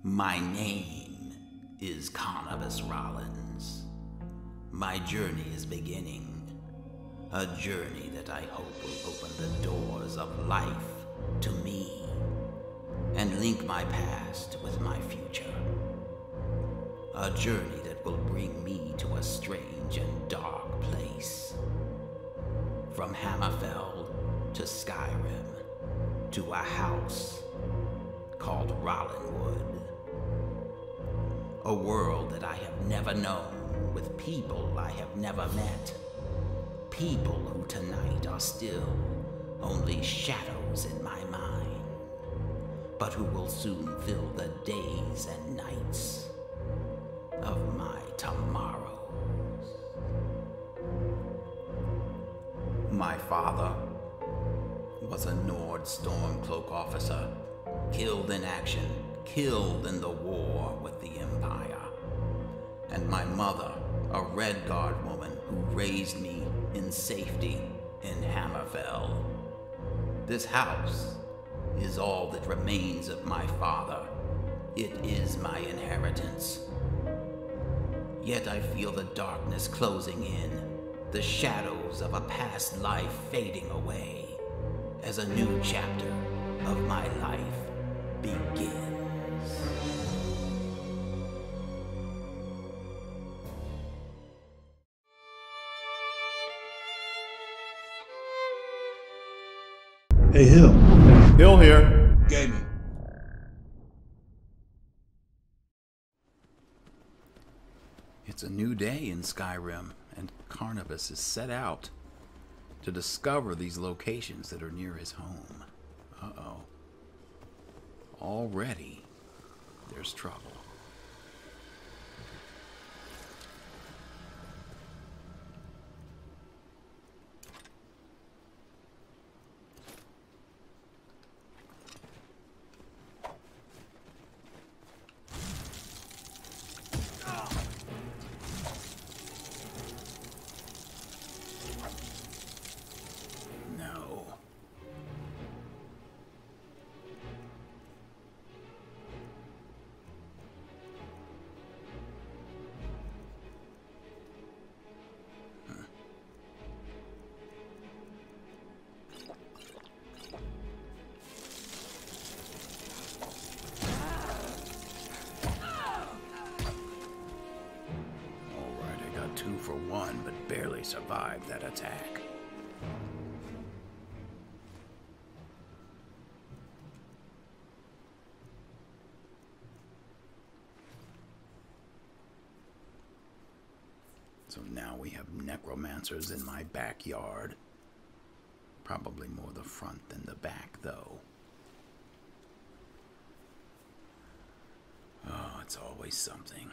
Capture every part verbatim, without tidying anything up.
My name is Cannabis Rollins. My journey is beginning. A journey that I hope will open the doors of life to me and link my past with my future. A journey that will bring me to a strange and dark place. From Hammerfell to Skyrim to a house called Rollinwood. A world that I have never known with people I have never met. People who tonight are still only shadows in my mind, but who will soon fill the days and nights of my tomorrows. My father was a Nord Stormcloak officer, killed in action, killed in the war with the Empire. And my mother, a Red Guard woman who raised me in safety in Hammerfell. This house is all that remains of my father. It is my inheritance. Yet I feel the darkness closing in, the shadows of a past life fading away, as a new chapter of my life begins. Hey, Hill. Hill here. Gaming. It's a new day in Skyrim, and Carnabas is set out to discover these locations that are near his home. Uh-oh. Already, there's trouble. Two for one, but barely survived that attack. So now we have necromancers in my backyard. Probably more the front than the back, though. Oh, it's always something.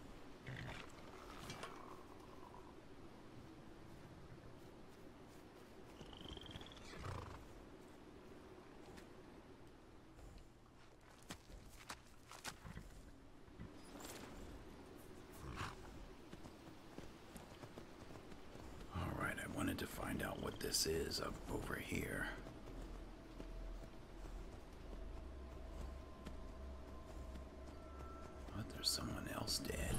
To find out what this is up over here. But there's someone else dead.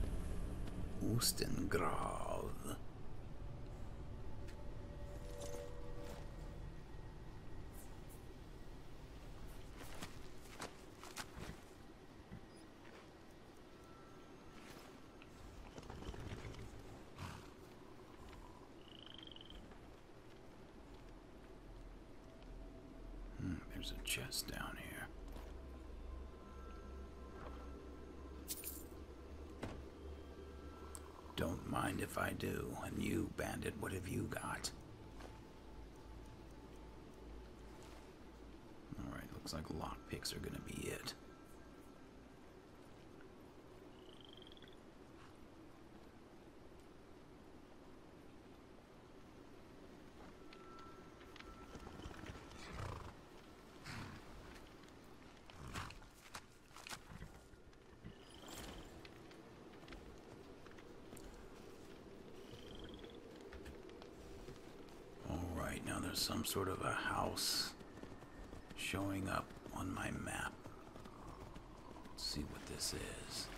Oostengrav. There's a chest down here. Don't mind if I do. And you, bandit, what have you got? Alright, looks like lockpicks are gonna be it. Now there's some sort of a house showing up on my map. Let's see what this is.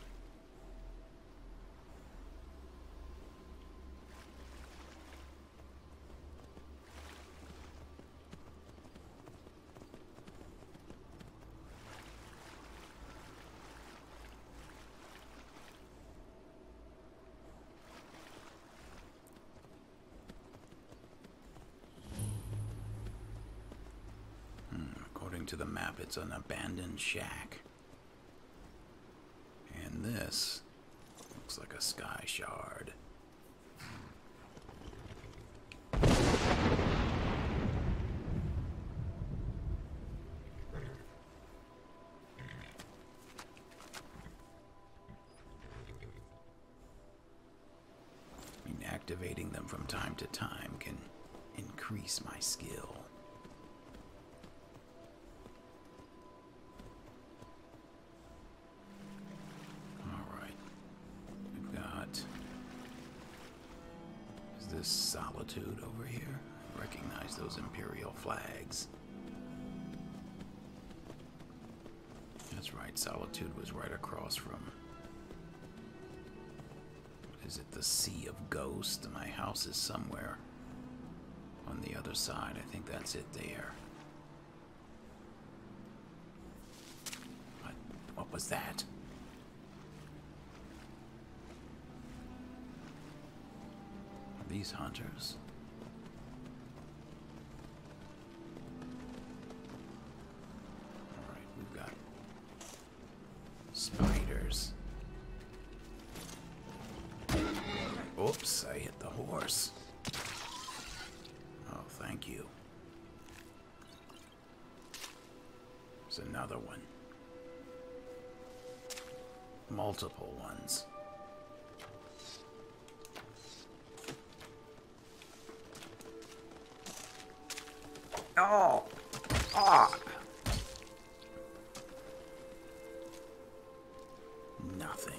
To the map, it's an abandoned shack. And this looks like a sky shard. I mean, activating them from time to time can increase my skill. This solitude over here. I recognize those Imperial flags. That's right, solitude was right across from... What is it, the Sea of Ghosts? My house is somewhere on the other side. I think that's it there. What, what was that? These hunters. Alright, we've got spiders. Oops, I hit the horse. Oh, thank you. There's another one. Multiple ones. Oh! Ah! Nothing.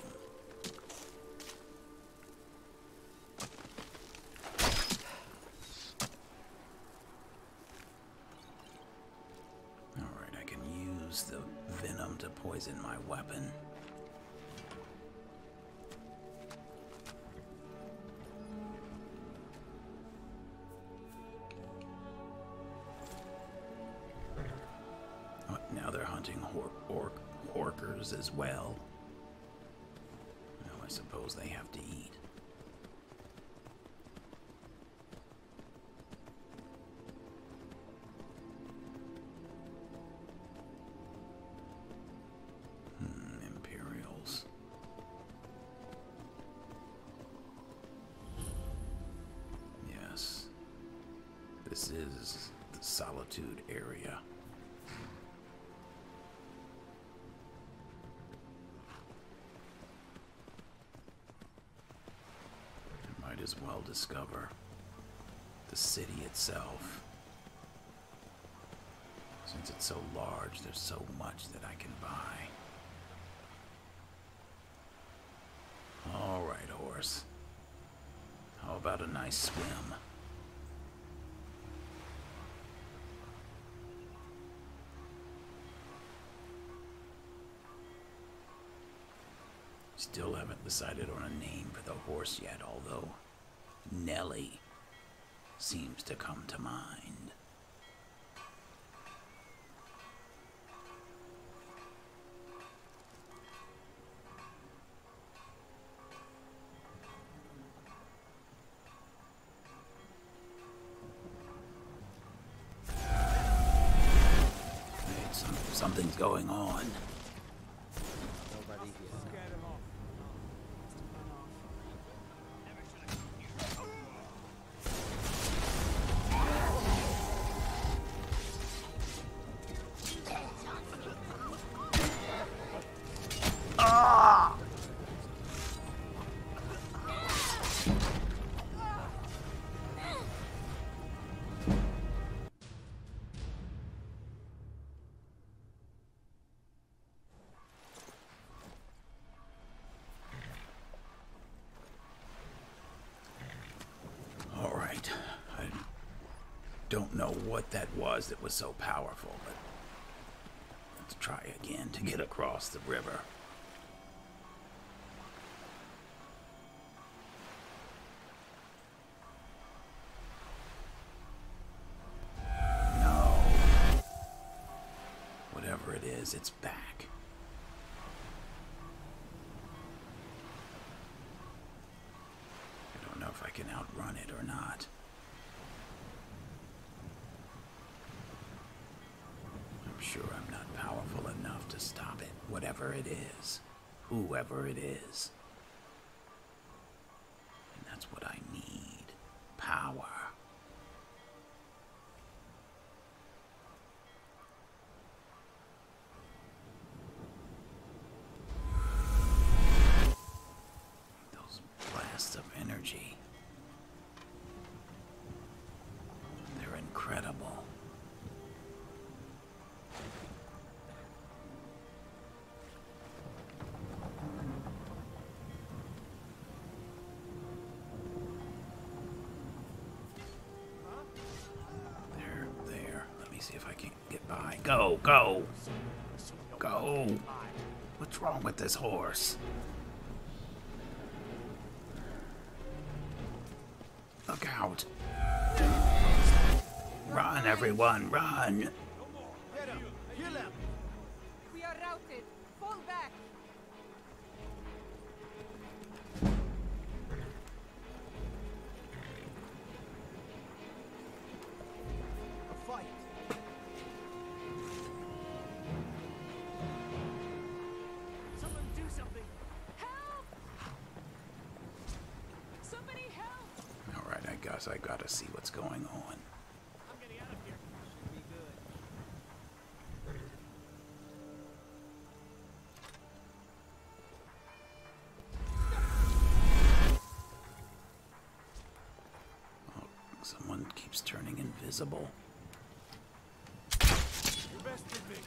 All right, I can use the venom to poison my weapon. Now they're hunting hor orc orcers as well. Well, I suppose they have to eat. Hmm, Imperials. Yes. This is the Solitude area. As well discover the city itself. Since it's so large, there's so much that I can buy. All right, horse. How about a nice swim? Still haven't decided on a name for the horse yet, although Nelly seems to come to mind. Hey, some, something's going on. Nobody here. Don't know what that was that was so powerful, but let's try try again to get across the river. No. Whatever it is, it's back. I don't know if I can outrun it or not. I'm sure I'm not powerful enough to stop it, whatever it is, whoever it is. And that's what I need. Power. Those blasts of energy. They're incredible. See if I can get by. Go, go, go. What's wrong with this horse? Look out. Run, everyone, run. We are routed. Fall back. I gotta see what's going on. I'm getting out of here. Should be good. Oh, someone keeps turning invisible. You bested me.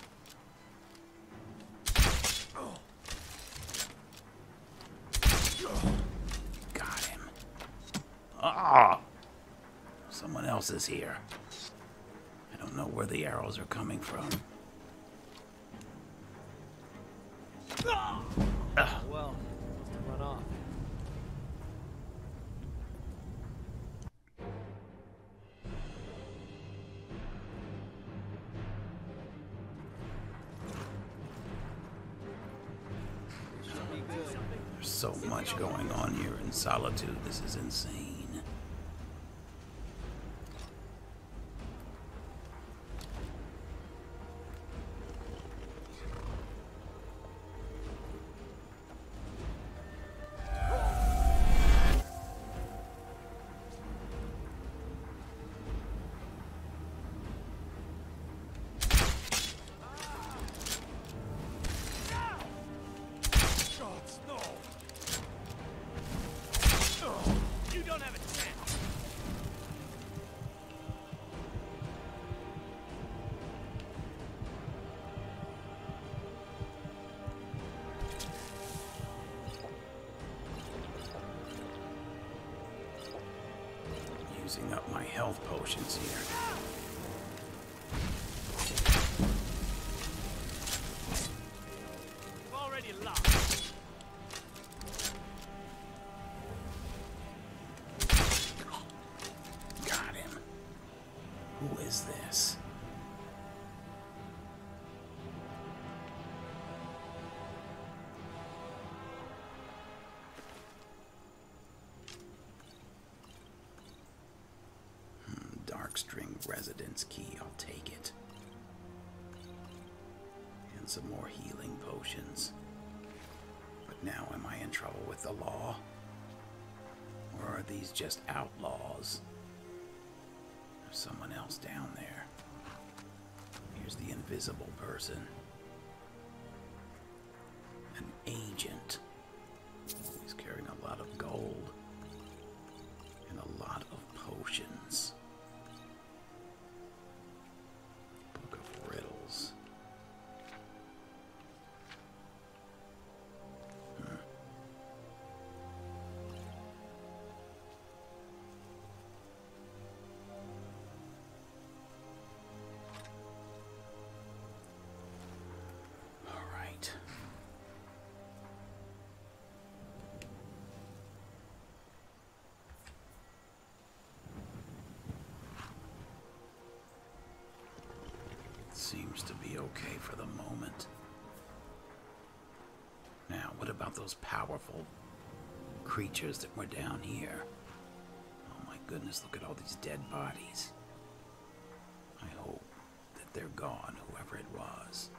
Got him. Ah! Someone else is here. I don't know where the arrows are coming from. Oh, well, must have run off. There's so much going on here in Solitude. This is insane. Using up my health potions here. We've already lost. Got him. Who is this? String residence key, I'll take it. And some more healing potions. But now am I in trouble with the law? Or are these just outlaws? There's someone else down there. Here's the invisible person. An agent. He's carrying a lot of gold. And a lot of potions. Riddles. Hmm. Seems to be okay for the moment. Now, what about those powerful creatures that were down here? Oh my goodness, look at all these dead bodies. I hope that they're gone, whoever it was.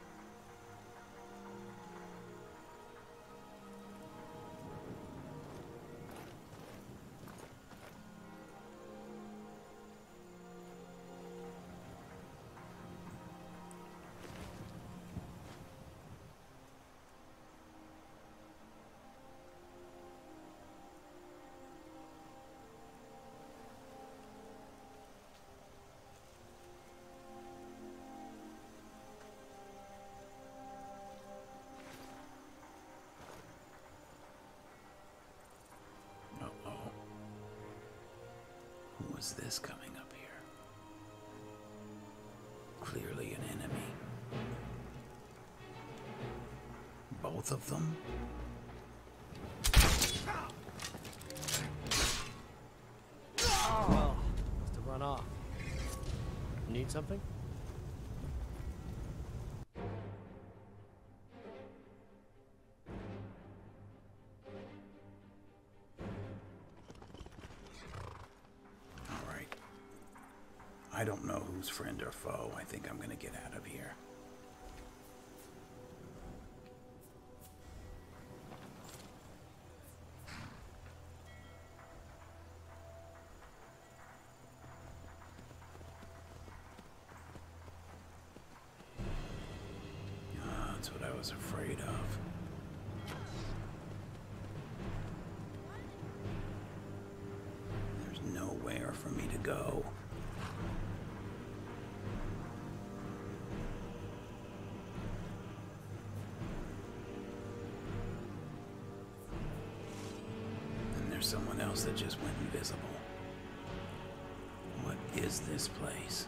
Was this coming up here? Clearly an enemy. Both of them? Well, must have run off. Need something? I don't know who's friend or foe. I think I'm gonna get out of here. Ah, that's what I was afraid of. There's nowhere for me to go. Someone else that just went invisible. What is this place?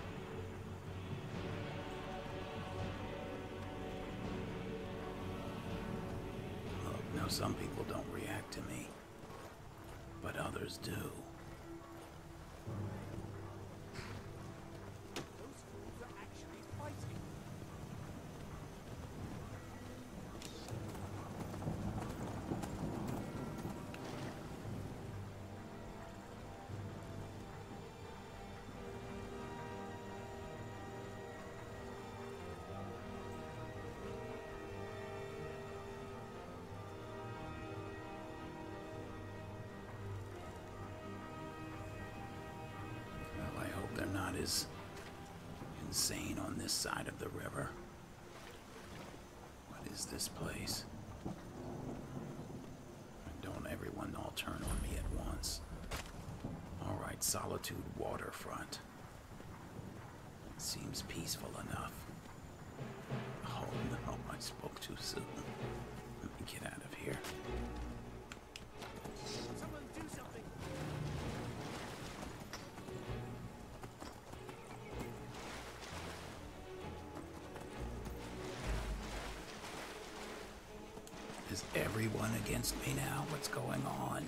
Look, now some people don't react to me, but others do. Those fools are actually fighting. They're not as insane on this side of the river. What is this place? Don't everyone all turn on me at once. All right, Solitude Waterfront. Seems peaceful enough. Oh no, I spoke too soon. Let me get out of here. Someone do something. Is everyone against me now? What's going on?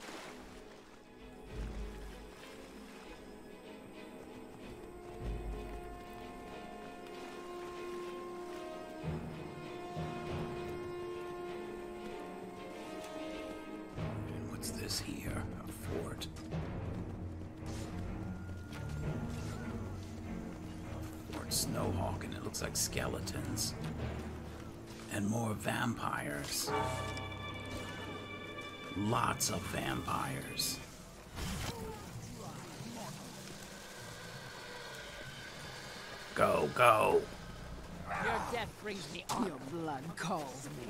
And what's this here? A fort. A Fort Snowhawk, and it looks like skeletons. And more vampires. Lots of vampires. Go, go. Your death brings me on. Your blood calls me.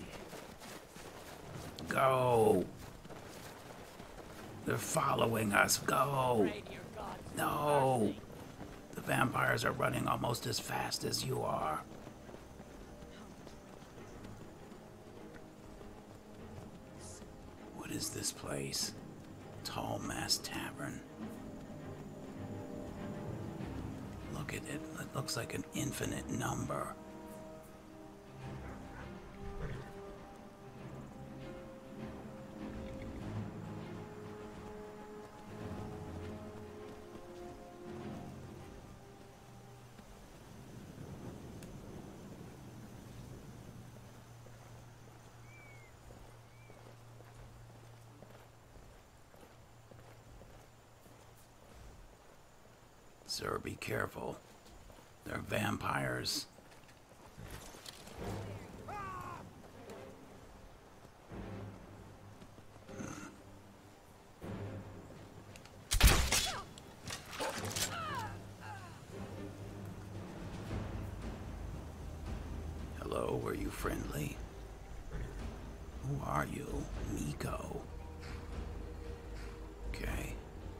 Go. They're following us. Go. No. The vampires are running almost as fast as you are. What is this place? Tall Mast Tavern. Look at it. It looks like an infinite number. Sir, be careful. They're vampires. Hello, were you friendly? Who are you? Miko. Okay.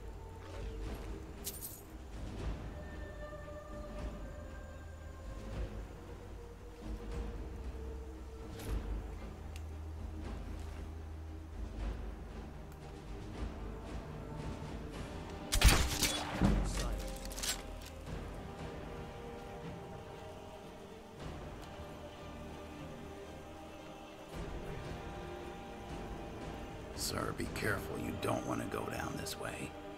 Sir, be careful. You don't want to go down this way.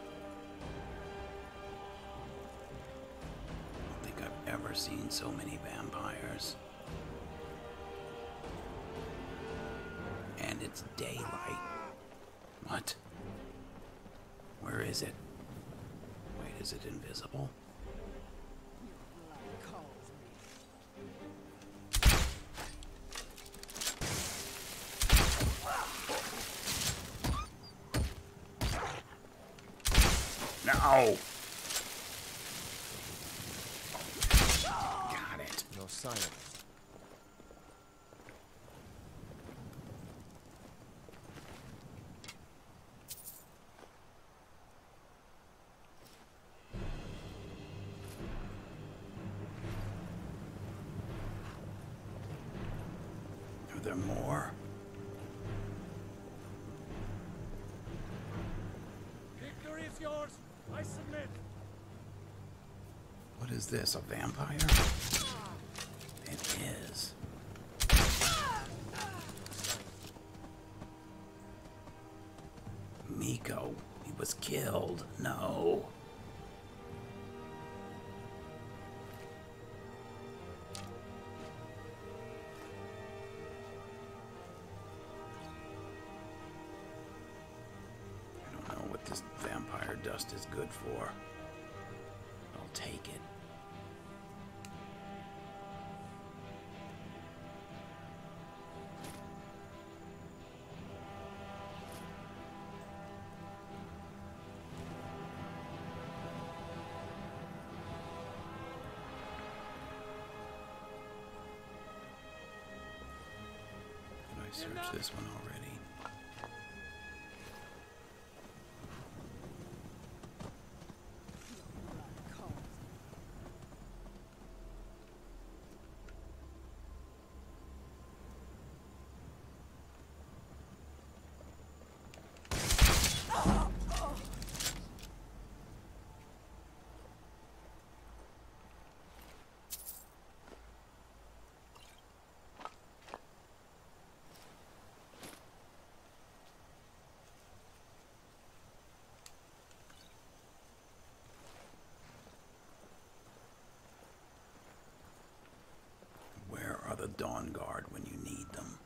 I don't think I've ever seen so many vampires. And it's daylight. What? Where is it? Wait, is it invisible? No! Got it. You're silent. Are there more? Victory is yours. I submit. What is this, a vampire? It is. Miko, he was killed. No. I don't know what this vampire dust is good for. I'll take it. Did I search this one already? Where are the Dawn Guard when you need them?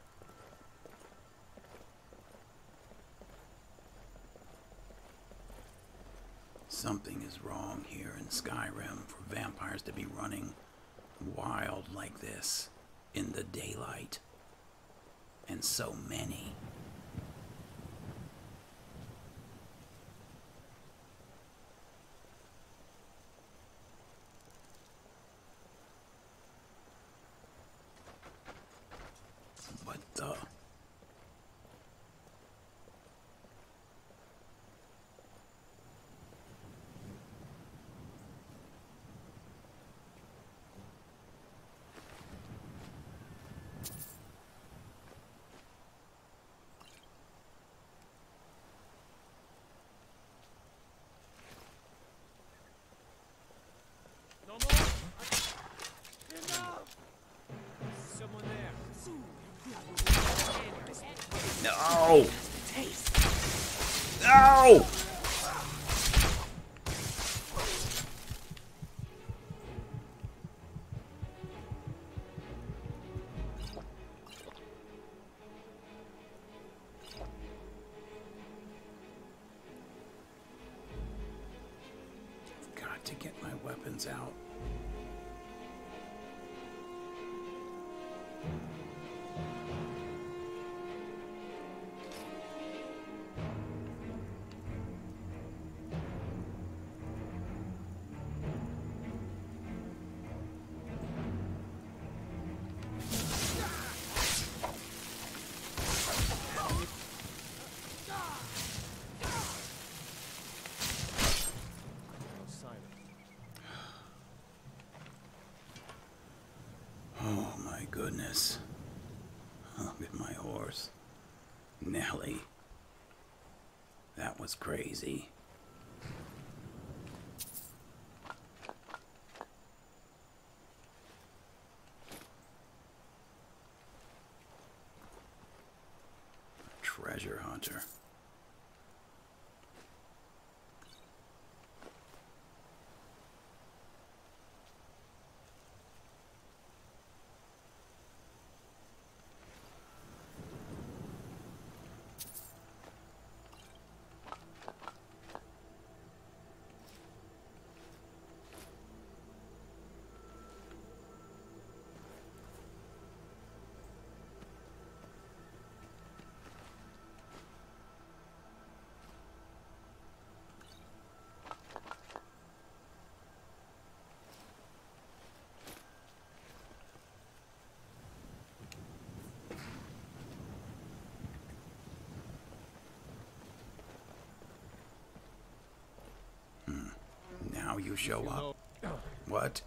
Something is wrong here in Skyrim for vampires to be running wild like this in the daylight. And so many. What the? No more. Enough. Someone there. No! No! I've got to get my one's out. Goodness. Look at my horse. Nelly. That was crazy. Treasure hunter. Now you show up. What?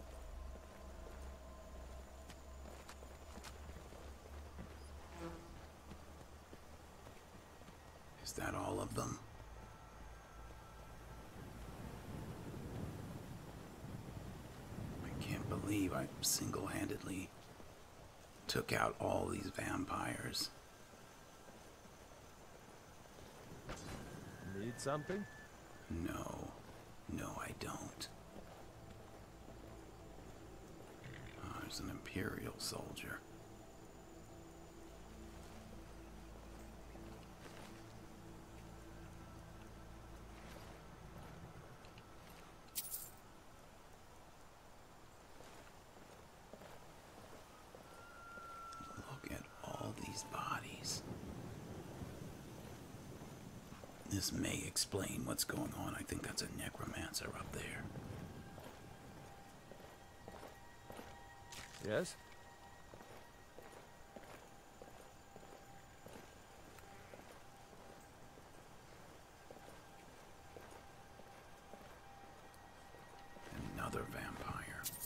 Is that all of them? I can't believe I single-handedly took out all these vampires. Need something? No. No, I don't. Oh, there's an Imperial soldier. Look at all these bodies. This may explain what's going on. I think that's a necromancer up there. Yes? Another vampire.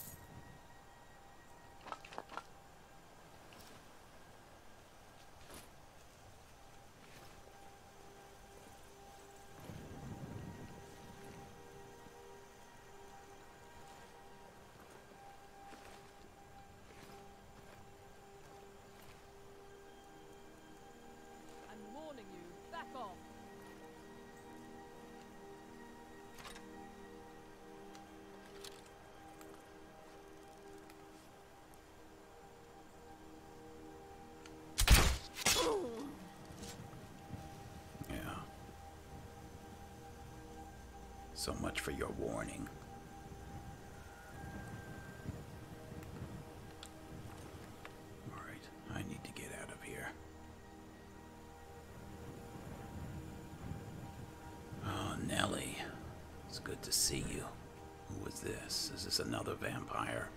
So much for your warning. All right, I need to get out of here. Oh, Nelly. It's good to see you. Who was this? Is this another vampire?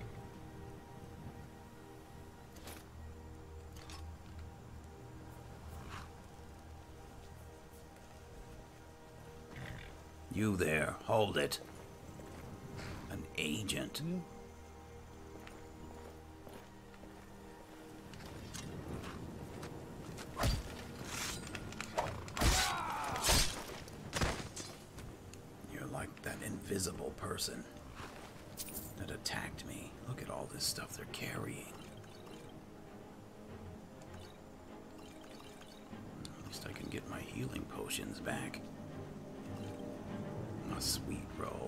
You there, hold it. An agent. Mm. You're like that invisible person that attacked me. Look at all this stuff they're carrying. At least I can get my healing potions back. A sweet roll.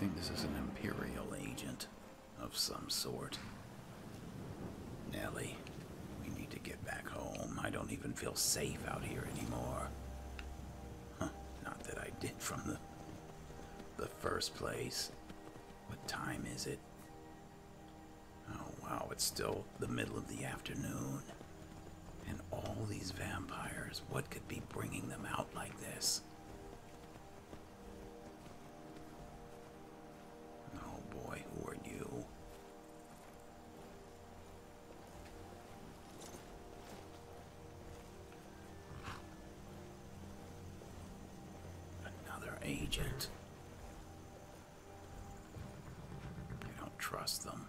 think this is an Imperial agent of some sort. Nellie, we need to get back home. I don't even feel safe out here anymore. Huh, not that I did from the, the first place. What time is it? Oh wow, it's still the middle of the afternoon. And all these vampires, what could be bringing them out like this? Oh boy, who are you? Another agent. I don't trust them.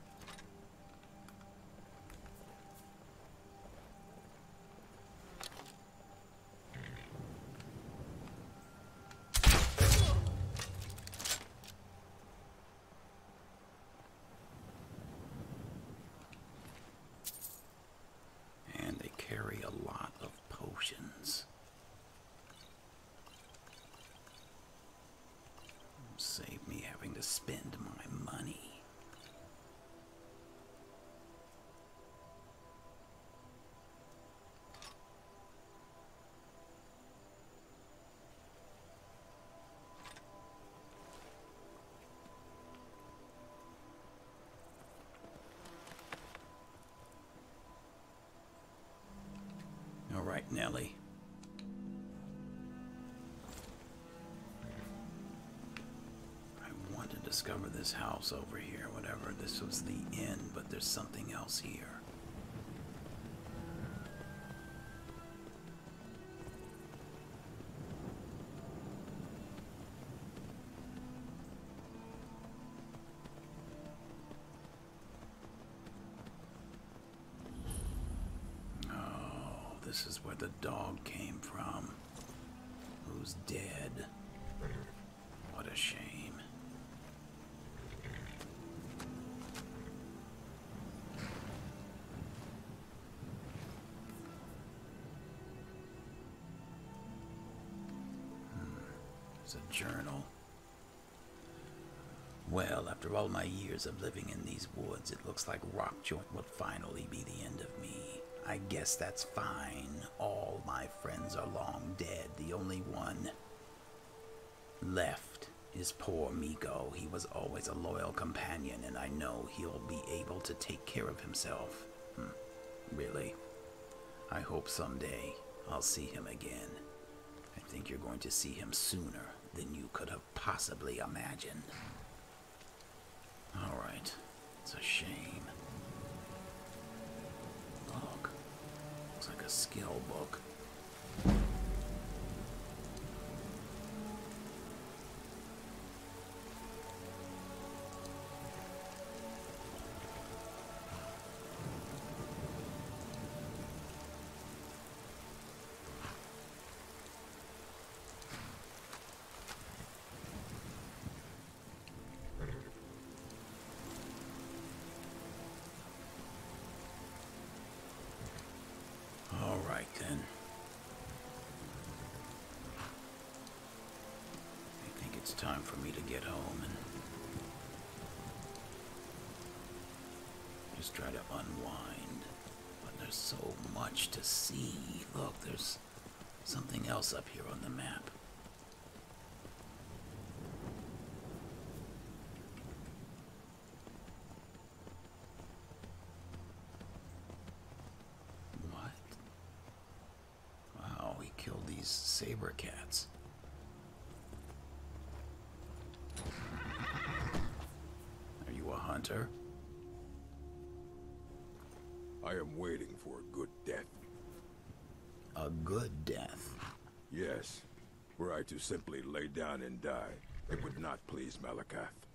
Save me having to spend my money. All right, Nellie. Discover this house over here, whatever. This was the inn, but there's something else here. Oh, this is where the dog came from. Who's dead? What a shame. A journal. Well, after all my years of living in these woods, it looks like Rock Joint will finally be the end of me. I guess that's fine. All my friends are long dead. The only one left is poor Miko. He was always a loyal companion, and I know he'll be able to take care of himself. Hmm. Really? I hope someday I'll see him again. I think you're going to see him sooner than you could have possibly imagined. All right. It's a shame. Look. Looks like a skill book. Then I think it's time for me to get home and just try to unwind. But there's so much to see. Look, there's something else up here on the map. Saber cats. Are you a hunter? I am waiting for a good death. A good death? Yes. Were I to simply lay down and die, it would not please Malakath.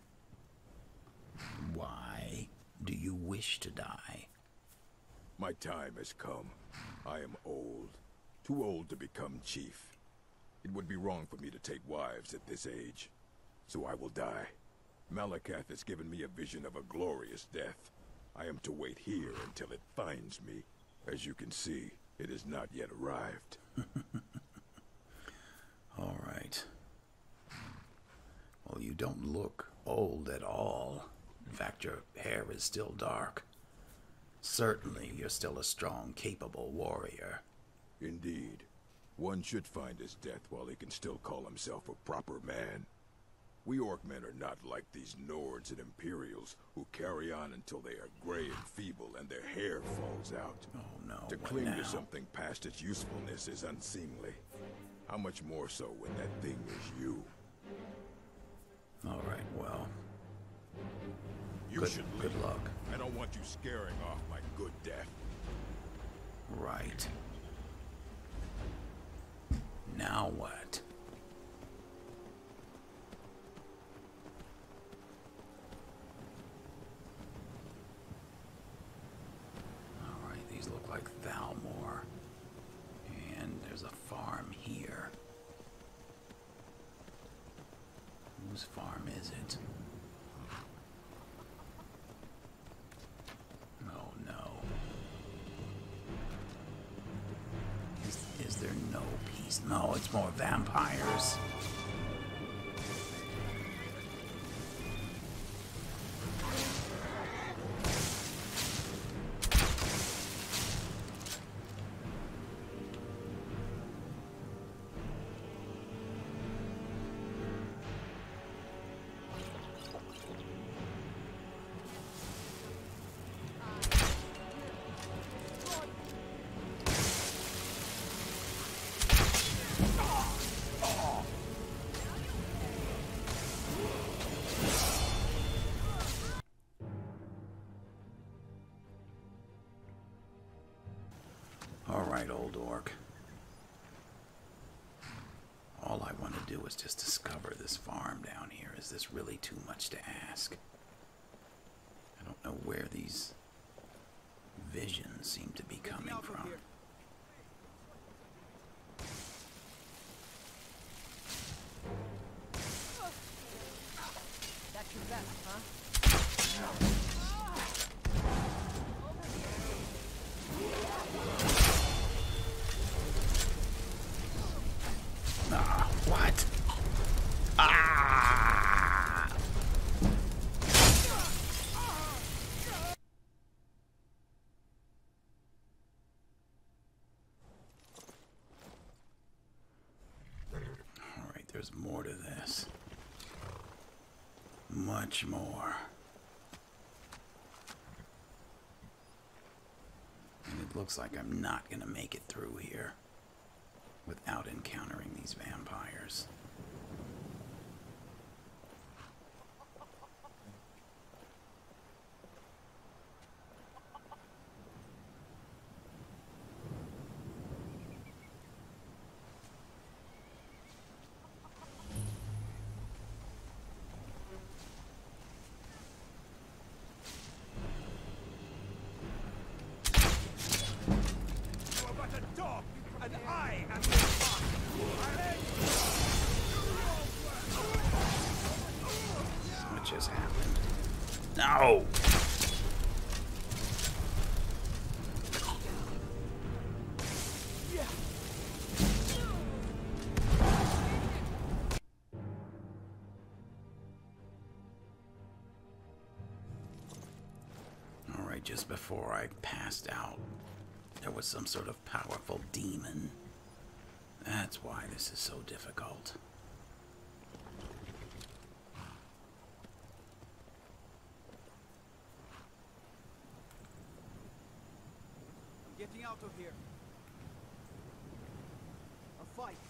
Why do you wish to die? My time has come. I am old. Too old to become chief. It would be wrong for me to take wives at this age. So I will die. Malakath has given me a vision of a glorious death. I am to wait here until it finds me. As you can see, it has not yet arrived. All right. Well, Well, you don't look old at all. In fact, your hair is still dark. Certainly, you're still a strong, capable warrior. Indeed. One should find his death while he can still call himself a proper man. We Orcmen are not like these Nords and Imperials who carry on until they are gray and feeble and their hair falls out. Oh no, To what cling now? to something past its usefulness is unseemly. How much more so when that thing is you? All right, well, You Good- should good leave. luck. I don't want you scaring off my good death. right. Now what? All right, these look like Thalmor. And there's a farm here. Whose farm is it? Oh no. Is, is there no peace? No, it's more vampires. All right, old orc. All I want to do is just discover this farm down here. Is this really too much to ask? I don't know where these visions seem to be coming from. That's your best, huh? Ah, what? Ah! All right, there's more to this. Much more. And it looks like I'm not gonna make it through here without encountering these vampires. You are but a dog, and I am your master. What just happened? No! Alright, just before I passed out, there was some sort of powerful demon. That's why this is so difficult. I'm getting out of here. A fight.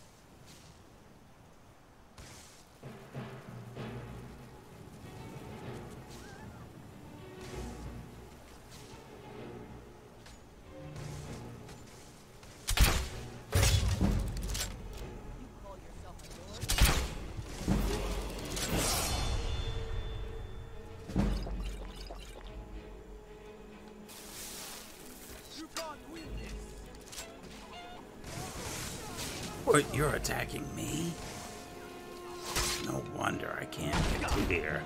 You call yourself a lord? You can't win this. What, you're attacking me? No wonder I can't get through here.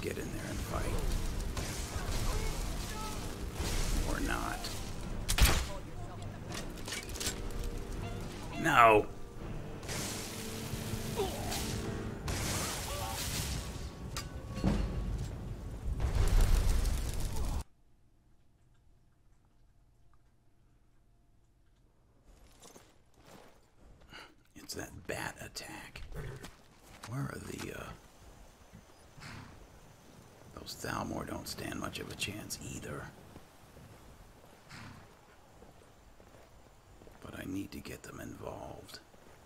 get in there and fight. Or not. No! It's that bat attack. Where are the, uh... Those Arthmoor don't stand much of a chance either. But I need to get them involved.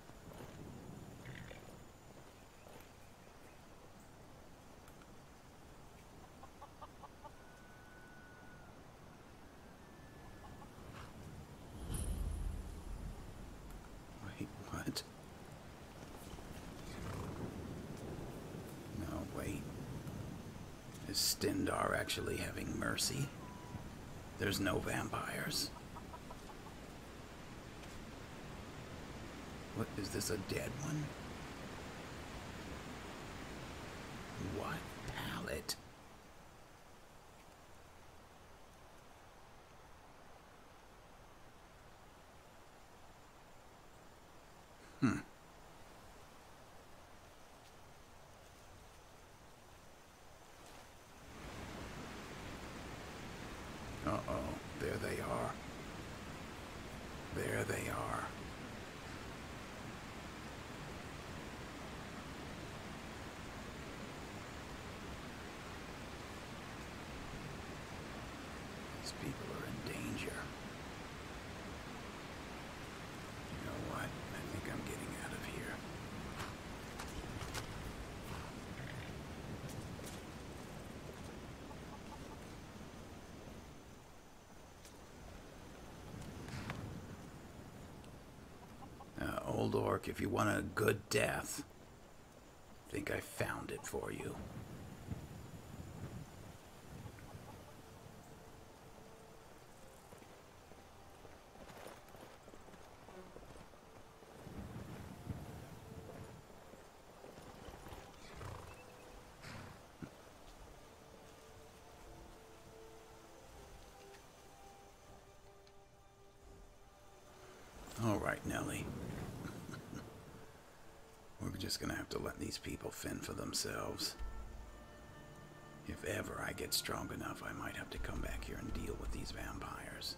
Wait, what? No, wait. Is Stendar actually having mercy? There's no vampires. What, is this a dead one? What palette? Hmm. Uh-oh, there they are. There they are. These people are in danger. You know what? I think I'm getting out of here. Uh, old orc, if you want a good death, I think I found it for you. All right, Nelly. We're just gonna have to let these people fend for themselves. If ever I get strong enough, I might have to come back here and deal with these vampires.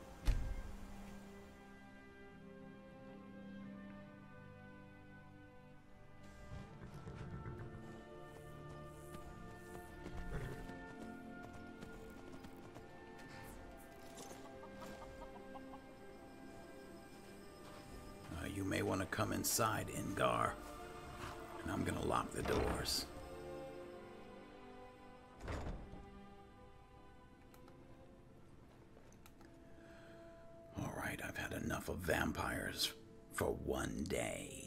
Uh, you may want to come inside, Ingar. And I'm gonna lock the doors. Alright, I've had enough of vampires for one day.